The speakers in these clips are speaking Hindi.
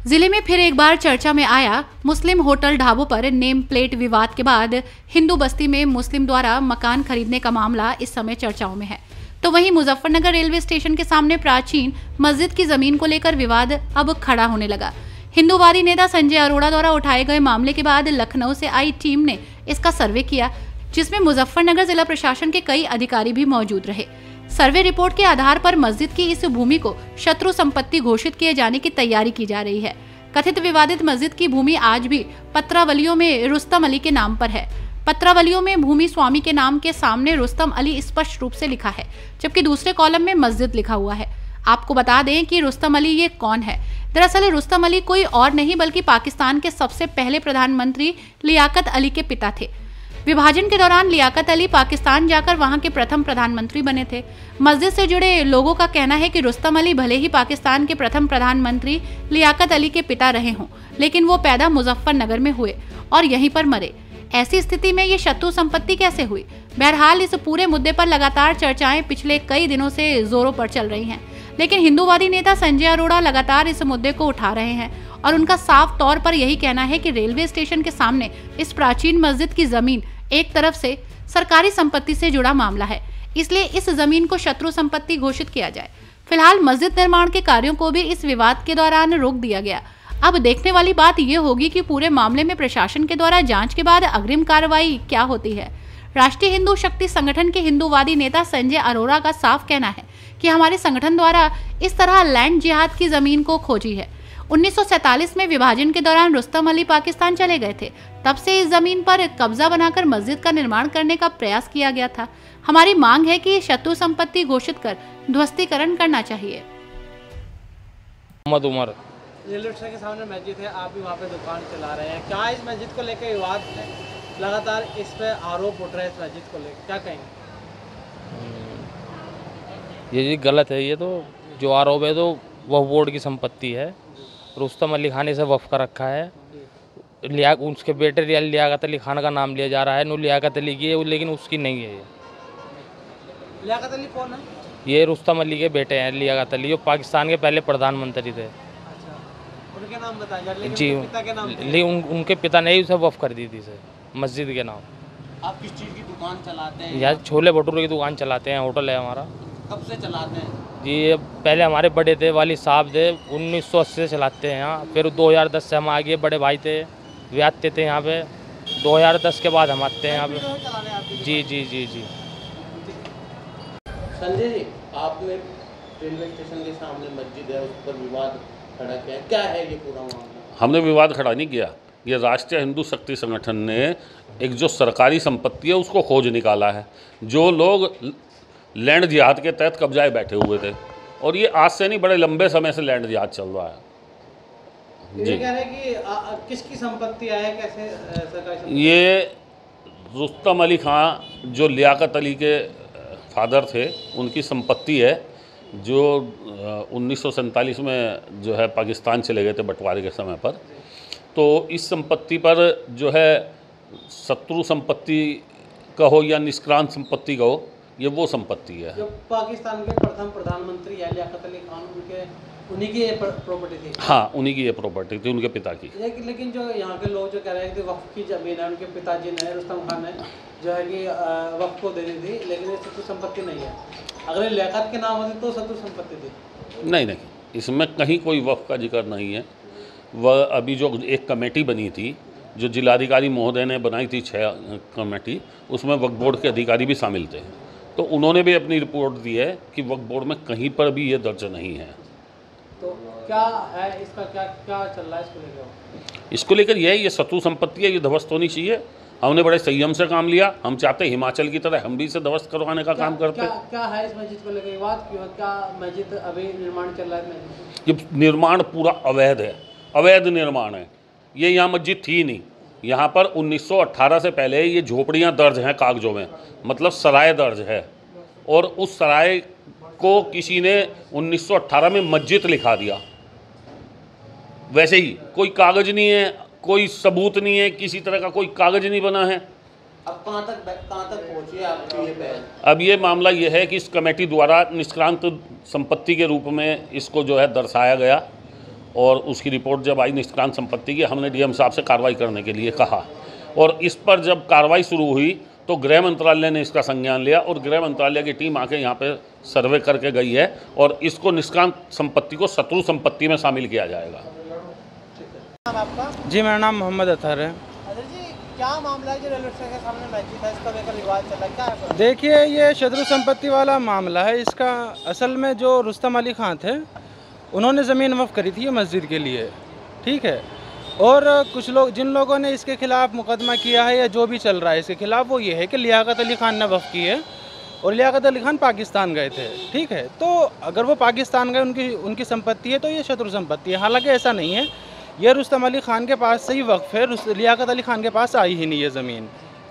जिले में फिर एक बार चर्चा में आया मुस्लिम होटल ढाबों पर नेम प्लेट विवाद के बाद हिंदू बस्ती में मुस्लिम द्वारा मकान खरीदने का मामला इस समय चर्चाओं में है। तो वहीं मुजफ्फरनगर रेलवे स्टेशन के सामने प्राचीन मस्जिद की जमीन को लेकर विवाद अब खड़ा होने लगा। हिंदूवादी नेता संजय अरोड़ा द्वारा उठाए गए मामले के बाद लखनऊ से आई टीम ने इसका सर्वे किया, जिसमें मुजफ्फरनगर जिला प्रशासन के कई अधिकारी भी मौजूद रहे। सर्वे रिपोर्ट के आधार पर मस्जिद की इस भूमि को शत्रु संपत्ति घोषित किए जाने की तैयारी की जा रही है। कथित विवादित मस्जिद की भूमि आज भी पत्रावलियों में रुस्तम अली के नाम पर है। पत्रावलियों में भूमि स्वामी के नाम के सामने रुस्तम अली स्पष्ट रूप से लिखा है, जबकि दूसरे कॉलम में मस्जिद लिखा हुआ है। आपको बता दें कि रुस्तम अली ये कौन है। दरअसल रुस्तम अली कोई और नहीं बल्कि पाकिस्तान के सबसे पहले प्रधानमंत्री लियाकत अली के पिता थे। विभाजन के दौरान लियाकत अली पाकिस्तान जाकर वहां के प्रथम प्रधानमंत्री बने थे। मस्जिद से जुड़े लोगों का कहना है कि रुस्तम अली भले ही पाकिस्तान के प्रथम प्रधानमंत्री लियाकत अली के पिता रहे हों, लेकिन वो पैदा मुजफ्फरनगर में हुए और यहीं पर मरे। ऐसी स्थिति में ये शत्रु संपत्ति कैसे हुई? बहरहाल इस पूरे मुद्दे पर लगातार चर्चाएं पिछले कई दिनों से जोरों पर चल रही हैं, लेकिन हिंदूवादी नेता संजय अरोड़ा लगातार इस मुद्दे को उठा रहे हैं और उनका साफ तौर पर यही कहना है कि रेलवे स्टेशन के सामने इस प्राचीन मस्जिद की जमीन एक तरफ से सरकारी संपत्ति से जुड़ा मामला है, इसलिए इस जमीन को शत्रु संपत्ति घोषित किया जाए। फिलहाल मस्जिद निर्माण के कार्यों को भी इस विवाद के दौरान रोक दिया गया। अब देखने वाली बात यह होगी कि पूरे मामले में प्रशासन के द्वारा जांच के बाद अग्रिम कार्रवाई क्या होती है। राष्ट्रीय हिंदू शक्ति संगठन के हिंदूवादी नेता संजय अरोड़ा का साफ कहना है कि हमारे संगठन द्वारा इस तरह लैंड जिहाद की जमीन को खोजी है। 1947 में विभाजन के दौरान रुस्तम अली पाकिस्तान चले गए थे। तब से इस जमीन पर कब्जा बनाकर मस्जिद का निर्माण करने का प्रयास किया गया था। हमारी मांग है कि शत्रु संपत्ति घोषित कर ध्वस्तीकरण करना चाहिए। उमर रेलवे स्टेशन के सामने मस्जिद है, आप भी वहाँ पे दुकान चला रहे हैं, क्या इस मस्जिद को लेकर विवाद है? लगातार इस पे आरोप उठ रहे हैं इस मस्जिद को लेकर, क्या कहेंगे? ये जी गलत है। ये तो जो आरोप है तो वह बोर्ड की संपत्ति है। रुस्तम अली खान से वफ़ का रखा है। उसके बेटे लियाकत अली खान का नाम लिया जा रहा है। लियाकत अली की है, लेकिन उसकी नहीं है। ये लियाकत अली कौन है? ये रुस्तम अली के बेटे हैं, लियाकत अली, जो पाकिस्तान के पहले प्रधानमंत्री थे। अच्छा, उनके नाम बताइए जी, उनके पिता के नाम उनके पिता ने उसे वफ़ कर दी थी सर, मस्जिद के नाम। आप किस चीज़ की दुकान चलाते हैं? यार छोले भटूरे की दुकान चलाते हैं, होटल है हमारा। कब से चलाते हैं? जी पहले हमारे बड़े थे, वालिद साहब थे, 1980 से चलाते हैं यहाँ। फिर 2010 से हम आगे, बड़े भाई थे वे आते थे यहाँ पे। 2010 के बाद हम आते हैं यहाँ पे। जी जी जी जी। संजय जी, आपने रेलवे स्टेशन के सामने मस्जिद है, उस पर विवाद खड़ा किया, क्या है ये पूरा मामला? हमने विवाद खड़ा नहीं किया। ये राष्ट्रीय हिंदू शक्ति संगठन ने एक जो सरकारी संपत्ति है उसको खोज निकाला है। जो लोग लैंड जिहाद के तहत कब्जाए बैठे हुए थे, और ये आज से नहीं, बड़े लंबे समय से लैंड जिहाद चल रहा है। ये कह रहे हैं कि किसकी संपत्ति है, कैसे सरकारी संपत्ति? ये रुस्तम अली खां जो लियाकत अली के फादर थे, उनकी संपत्ति है, जो 1947 में जो है पाकिस्तान चले गए थे बंटवारे के समय पर। तो इस संपत्ति पर जो है शत्रु संपत्ति कहो या निष्क्रांत संपत्ति कहो, ये वो संपत्ति है। जो पाकिस्तान के प्रथम प्रधानमंत्री है लियाकत अली खान, उन्हीं की ये प्रॉपर्टी थी? हाँ, उन्हीं की ये प्रॉपर्टी थी, उनके पिता की। लेकिन जो यहाँ के लोग जो कह रहे हैं कि वक्फ की ज़मीन है, उनके पिताजी ने, रुस्तम खान ने जो है कि वक्फ को दे दी थी, लेकिन ये शत्रु संपत्ति नहीं है। अगर लियाकत के नाम होती तो शत्रु संपत्ति थी? नहीं, इसमें कहीं कोई वक्फ का जिक्र नहीं है। वह अभी जो एक कमेटी बनी थी, जो जिलाधिकारी महोदय ने बनाई थी, 6 कमेटी, उसमें वक्फ बोर्ड के अधिकारी भी शामिल थे। तो उन्होंने भी अपनी रिपोर्ट दी है कि वक्फ बोर्ड में कहीं पर भी ये दर्ज नहीं है। तो क्या है इसका, क्या चल रहा है इसको लेकर? इसको लेकर ये शत्रु संपत्ति है, ये ध्वस्त होनी चाहिए। हमने बड़े संयम से काम लिया। हम चाहते हिमाचल की तरह हम भी इसे ध्वस्त करवाने का काम करते। क्या है इस मस्जिद को लेकर विवाद? क्यों? क्या मस्जिद अभी निर्माण चल रहा है? ये निर्माण पूरा अवैध है, अवैध निर्माण है। ये यहाँ मस्जिद थी नहीं। यहाँ पर 1918 से पहले ये झोपड़ियाँ दर्ज हैं कागजों में, मतलब सराय दर्ज है, और उस सराय को किसी ने 1918 में मस्जिद लिखा दिया। वैसे ही कोई कागज नहीं है, कोई सबूत नहीं है, किसी तरह का कोई कागज नहीं बना है। अब कहाँ तक पहुँची है आपकी ये पहल? अब ये मामला ये है कि इस कमेटी द्वारा निष्क्रांत संपत्ति के रूप में इसको जो है दर्शाया गया, और उसकी रिपोर्ट जब आई निष्क्रांत संपत्ति की, हमने डीएम साहब से कार्रवाई करने के लिए कहा और इस पर जब कार्रवाई शुरू हुई तो गृह मंत्रालय ने इसका संज्ञान लिया और गृह मंत्रालय की टीम आके यहाँ पे सर्वे करके गई है और इसको निष्क्रांत संपत्ति को शत्रु संपत्ति में शामिल किया जाएगा। नाम आपका? जी, मेरा नाम मोहम्मद अतहर है। अजय जी, क्या मामला है जो रेलवे स्टेशन के सामने मस्जिद है, इसका लेकर विवाद चल रहा है, क्या है? देखिए, ये शत्रु संपत्ति वाला मामला है। इसका असल में जो रुस्तम अली खान थे, उन्होंने ज़मीन वक्फ करी थी मस्जिद के लिए, ठीक है। और कुछ लोग, जिन लोगों ने इसके खिलाफ़ मुकदमा किया है या जो भी चल रहा है इसके खिलाफ़, वो ये है कि लियाकत अली खान ने वक्फ की है और लियाकत अली खान पाकिस्तान गए थे, ठीक है। तो अगर वो पाकिस्तान गए, उनकी संपत्ति है, तो ये शत्रु संपत्ति है। हालांकि ऐसा नहीं है, ये रुस्तम अली खान के पास से ही वक्फ है, लियाकत अली खान के पास आई ही नहीं है ज़मीन।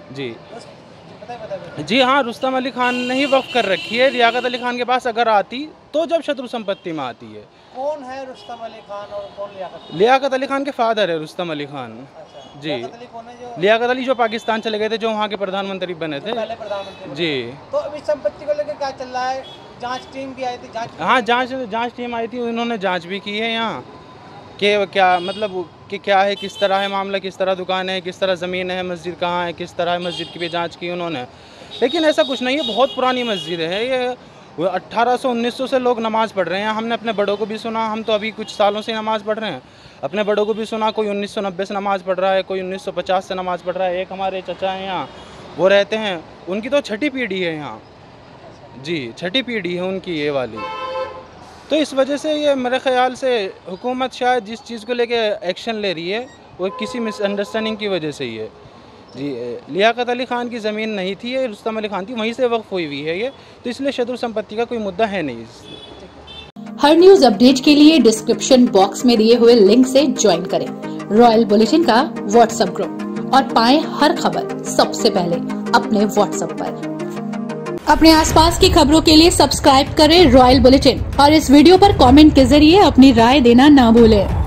जी हाँ, रुस्तम अली खान ने ही वक्फ कर रखी है। लियाकत अली खान के पास अगर आती तो जब शत्रु संपत्ति में आती है। कौन है रुस्तम अली खान और कौन लियाकत? लियाकत अली खान के फादर है रुस्तम अली खान। अच्छा, जी, लियाकत अली कौन है? जो लियाकत अली जो पाकिस्तान चले गए थे, जो वहाँ के प्रधानमंत्री बने थे, पहले प्रधानमंत्री। जी। तो अभी संपत्ति को लेकर क्या चल रहा है? जांच टीम भी आई थी, हाँ, जांच टीम आई थी, उन्होंने जांच भी की है यहाँ कि क्या मतलब कि क्या है, किस तरह है मामला, किस तरह दुकान है, किस तरह ज़मीन है, मस्जिद कहाँ है, किस तरह है मस्जिद की भी जांच की उन्होंने। लेकिन ऐसा कुछ नहीं है, बहुत पुरानी मस्जिद है ये। 1800-1900 से लोग नमाज़ पढ़ रहे हैं। हमने अपने बड़ों को भी सुना, हम तो अभी कुछ सालों से नमाज़ पढ़ रहे हैं, अपने बड़ों को भी सुना, कोई 1990 से नमाज़ पढ़ रहा है, कोई 1950 से नमाज़ पढ़ रहा है। एक हमारे चचा हैं यहाँ, वो रहते हैं, उनकी तो 6ठी पीढ़ी है यहाँ। जी, 6ठी पीढ़ी है उनकी ये वाली। तो इस वजह से ये मेरे ख्याल से हुकूमत शायद जिस चीज़ को लेके एक्शन ले रही है वो किसी मिसअंडरस्टैंडिंग की वजह से ही है। जी, लियाकत अली खान की ज़मीन नहीं थी, ये रुस्तम अली खान थी, वहीं से वक्फ हुई है ये, तो इसलिए शत्रु संपत्ति का कोई मुद्दा है नहीं। हर न्यूज अपडेट के लिए डिस्क्रिप्शन बॉक्स में दिए हुए लिंक से ज्वाइन करें रॉयल बुलेटिन का व्हाट्सएप ग्रुप और पाएं हर खबर सबसे पहले अपने व्हाट्सएप पर। अपने आसपास की खबरों के लिए सब्सक्राइब करें रॉयल बुलेटिन और इस वीडियो पर कमेंट के जरिए अपनी राय देना ना भूलें।